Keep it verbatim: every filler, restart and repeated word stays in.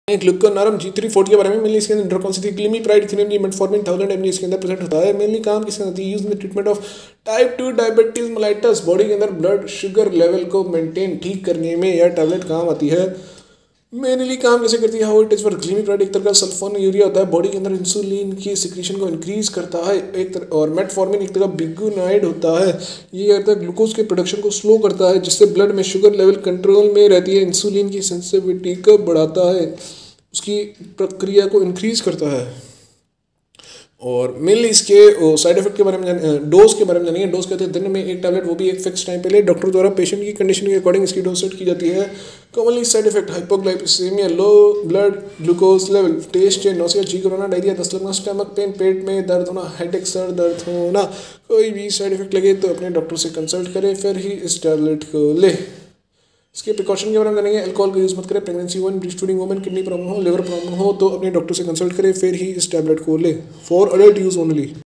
ग्लूकोनार्म जी three forty के बारे में मेनली इसके अंदर ग्लिमीप्राइड इथेनियम मेटफॉर्मिन थाउजेंड एमजी इसके अंदर प्रेजेंट होता है। मेनली काम किसके अंदर use in treatment of type two diabetes mellitus, body के अंदर ब्लड शुगर लेवल को मेंटेन ठीक करने में यह टैबलेट काम आती है। मेनली काम कैसे करती है, how it is for glimepiride एक तरह का सल्फोन यूरिया होता है, बॉडी के अंदर इंसुलिन की सिक्रीशन को इंक्रीज करता है एक तरह, और मेटफॉर्मिन एक तरह बिगुनाइड होता है, ये करता है ग्लूकोज के प्रोडक्शन को स्लो करता है जिससे ब्लड में शुगर लेवल कंट्रोल में रहती है, इंसुलिन की सेंसिटिविटी को बढ़ाता है, उसकी प्रक्रिया को इंक्रीज करता है। और मेनली इसके साइड इफेक्ट के बारे में जाने, डोज के बारे में जानेंगे। डोज कहते हैं दिन में एक टैबलेट, वो भी एक फिक्स टाइम पे ले, डॉक्टर द्वारा पेशेंट की कंडीशन के अकॉर्डिंग इसकी डोज सेट की जाती है। Commonly side effect hypoglycaemia, low blood glucose level, test change, nausea, चीख होना, डायरिया, दस्त लगना, स्टमक पेन, पेट में दर्द होना, हेडेक, सर दर्द होना, कोई भी साइड इफेक्ट लगे तो अपने डॉक्टर से कंसल्ट करें फिर ही इस टैबलेट को ले। इसके प्रिकॉशन के बारे में जानेंगे। अल्कोहल का यूज़ मत करें, pregnancy woman, breast feeding woman, kidney problem हो, लिवर प्रॉब्लम हो तो अपने डॉक्टर से कंसल्ट करें फिर ही इस टैबलेट को ले, फॉर अडल्ट यूज़ ओनली।